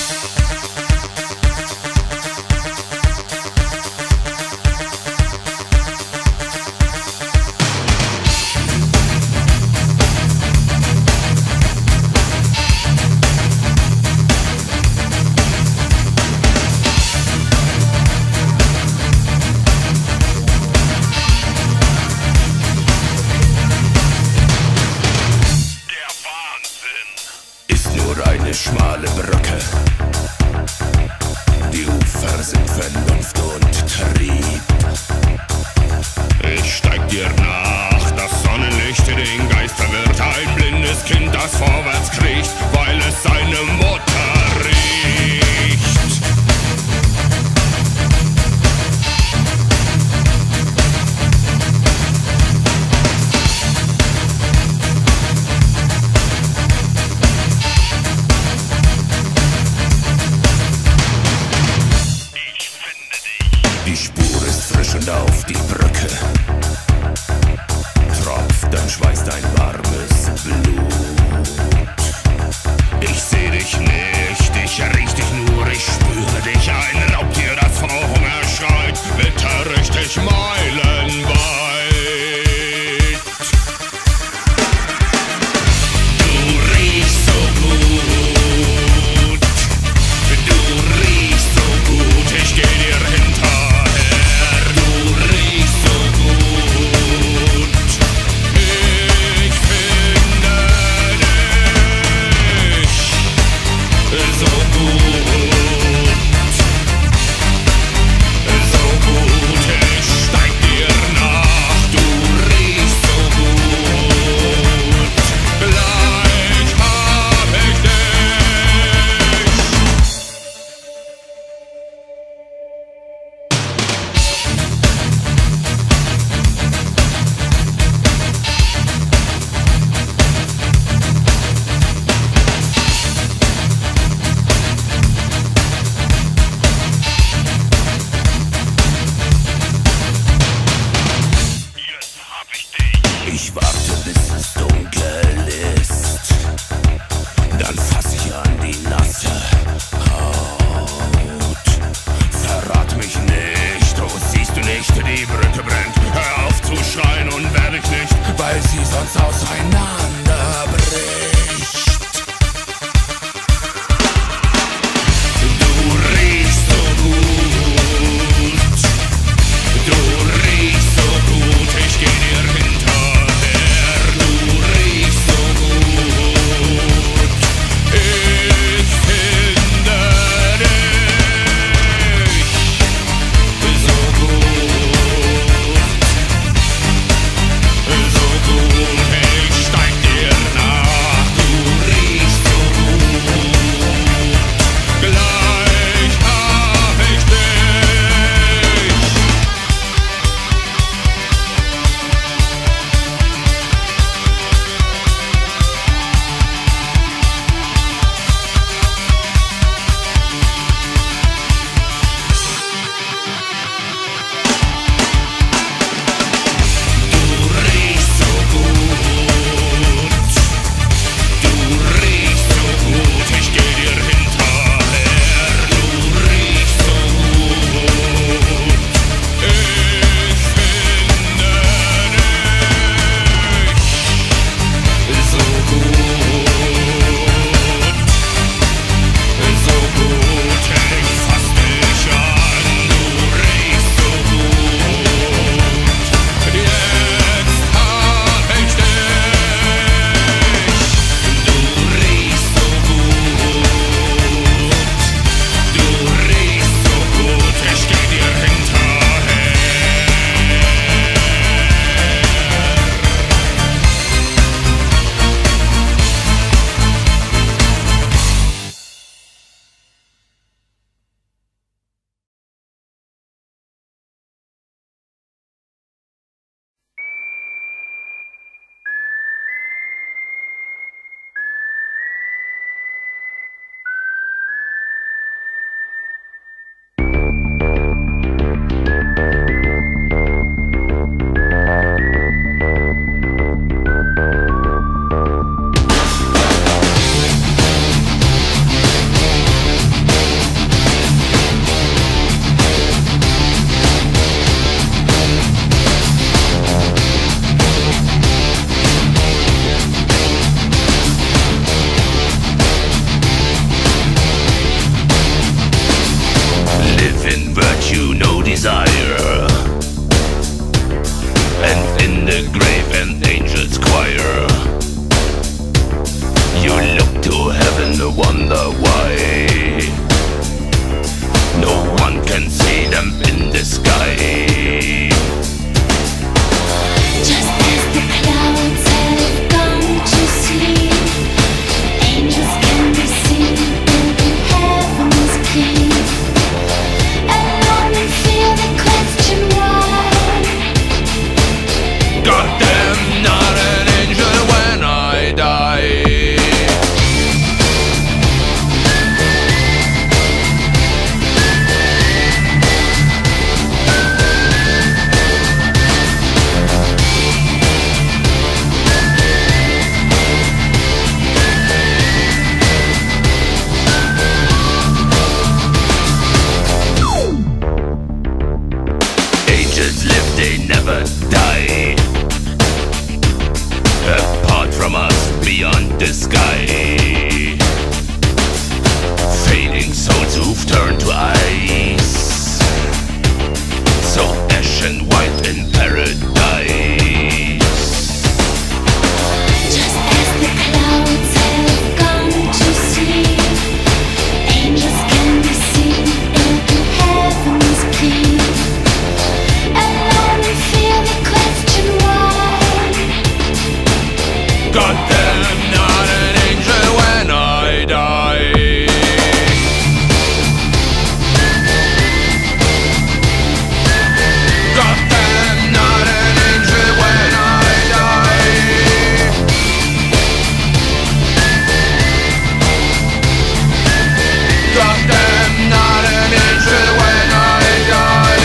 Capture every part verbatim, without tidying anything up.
Eine schmale Brücke, die Ufer sind Vernunft und Trieb. Ich steig dir nach, das Sonnenlicht den Geist verwirrt. Ein blindes Kind, das vorwärts kriecht, weil es seine Mutter riecht. Die Spur ist frisch und auf die Brücke tropft dein Schweiß, dein warmes Blut. Ich seh dich nicht, ich riech dich nur, ich spüre dich. Ein Raubtier, das vor Hunger schreit, Witter richtig meilenweit. Du riechst so gut, du riechst so gut, ich geh dir hinter. who've turned to ice, so ash and white in paradise. Just as the clouds have gone to sleep, angels can be seen in heaven's keep. Alone and feel the question why. Goddamn, not an angel when I die. Goddamn, not an angel when I die. Goddamn, not an angel when I die.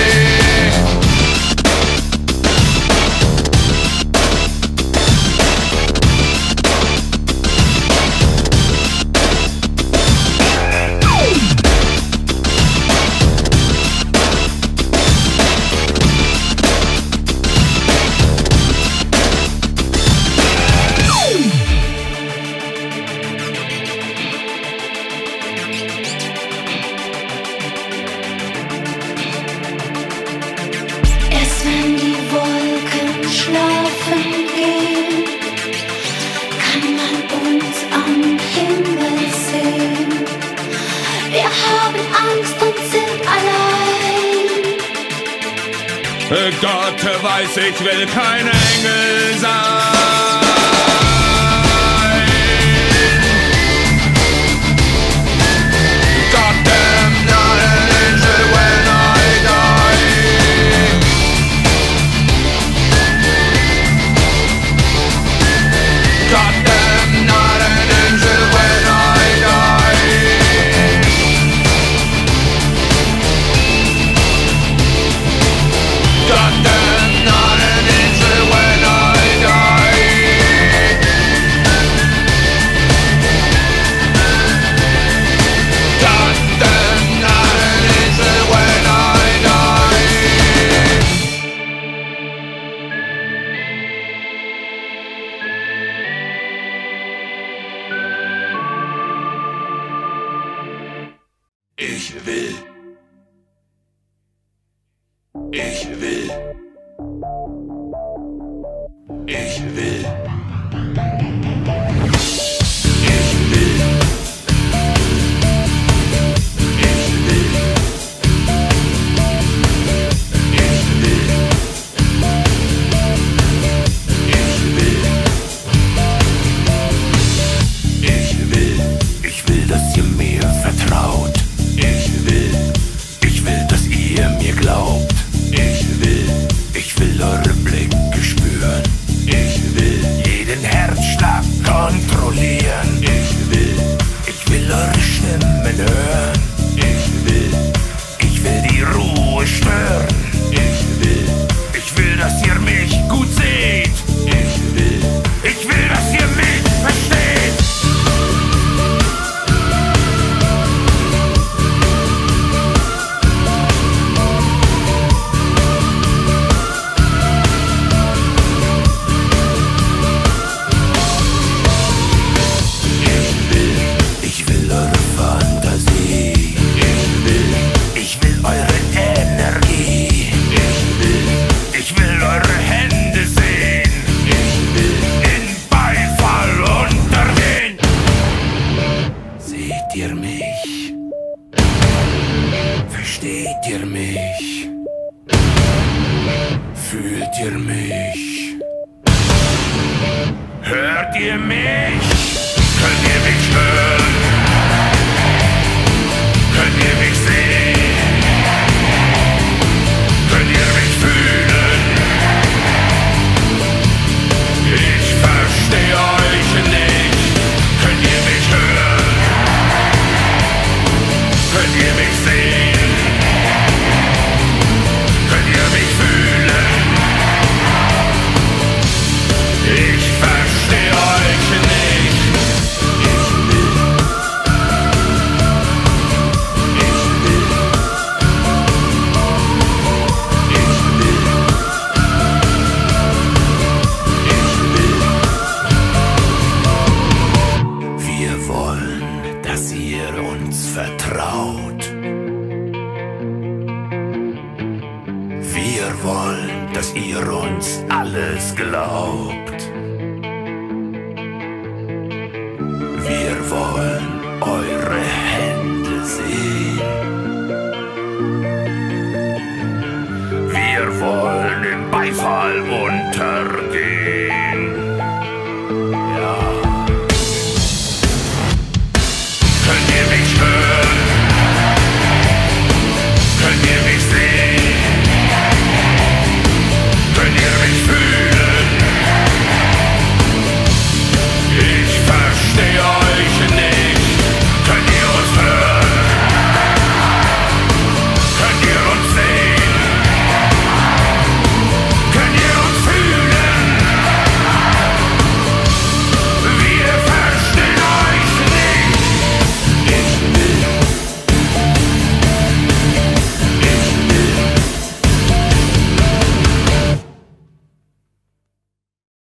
Erst wenn die Wolken schlafen gehen, kann man uns am Himmel sehen. Wir haben Angst und sind allein. Gott weiß, ich will kein Engel sein. Goddamn, not an angel when I die. Goddamn, not an angel when I die. Goddamn, not an angel when I die. Goddamn, not an angel when I die. Ich will. Ich will. Ich will. Ich will. Ich will. Ich will. Ich will. Ich will. Ich will, dass ihr mir vertraut. Ich will. Ich will, dass ihr mir glaubt. Ich will. Ich will eure Blicke spüren. Ich will jeden Herzschlag kontrollieren. Ich will. Ich will eure Stimmen hören. Ich will. Ich will die Ruhe stören. Ich will. Ich will, dass ihr mich gut seht. Ich will. Ich will, dass ihr mich versteht. Ich will eure Fantasie. Ich will. Ich will eure Energie. Ich will. Ich will eure Hände sehen. Ich will. In Beifall untergehen. Seht ihr mich? Versteht ihr mich? Fühlt ihr mich? Hört ihr mich? Könnt ihr mich hören? Könnt ihr mich sehen? Könnt ihr mich fühlen? Ich verstehe euch nicht. Könnt ihr mich hören? Könnt ihr mich sehen? Könnt ihr mich fühlen? Ich verstehe euch nicht. Ich will. uns vertraut. Wir wollen, dass ihr uns alles glaubt.